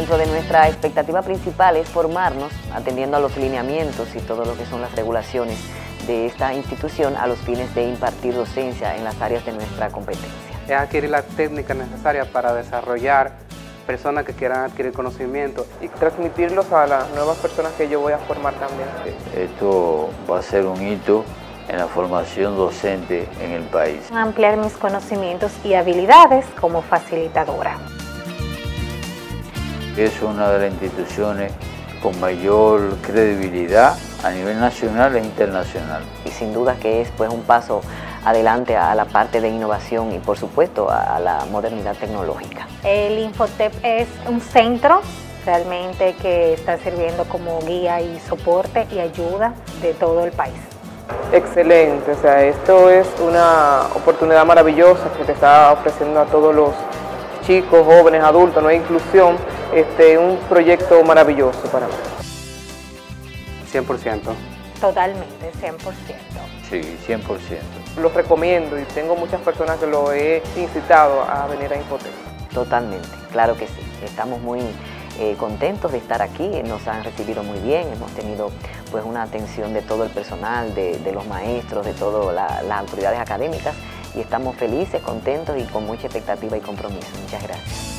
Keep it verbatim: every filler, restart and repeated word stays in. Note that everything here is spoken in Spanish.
Dentro de nuestra expectativa principal es formarnos atendiendo a los lineamientos y todo lo que son las regulaciones de esta institución a los fines de impartir docencia en las áreas de nuestra competencia. Es adquirir la técnica necesaria para desarrollar personas que quieran adquirir conocimiento y transmitirlos a las nuevas personas que yo voy a formar también. Esto va a ser un hito en la formación docente en el país. Ampliar mis conocimientos y habilidades como facilitadora. Es una de las instituciones con mayor credibilidad a nivel nacional e internacional. Y sin duda que es pues un paso adelante a la parte de innovación y por supuesto a la modernidad tecnológica. El Infotep es un centro realmente que está sirviendo como guía y soporte y ayuda de todo el país. Excelente, o sea, esto es una oportunidad maravillosa que te está ofreciendo a todos los chicos, jóvenes, adultos, nueva inclusión, este, un proyecto maravilloso para mí. cien por ciento. Totalmente, cien por ciento. Sí, cien por ciento. Los recomiendo y tengo muchas personas que lo he incitado a venir a Infotep. Totalmente, claro que sí. Estamos muy eh, contentos de estar aquí, nos han recibido muy bien, hemos tenido pues una atención de todo el personal, de, de los maestros, de todas la, las autoridades académicas y estamos felices, contentos y con mucha expectativa y compromiso. Muchas gracias.